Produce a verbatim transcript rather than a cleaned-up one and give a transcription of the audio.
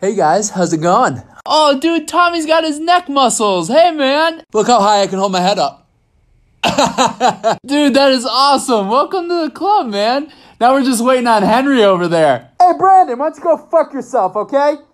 Hey guys, how's it going? Oh, dude, Tommy's got his neck muscles. Hey, man. Look how high I can hold my head up. Dude, that is awesome. Welcome to the club, man. Now we're just waiting on Henry over there. Hey Brandon, why don't you go fuck yourself, okay?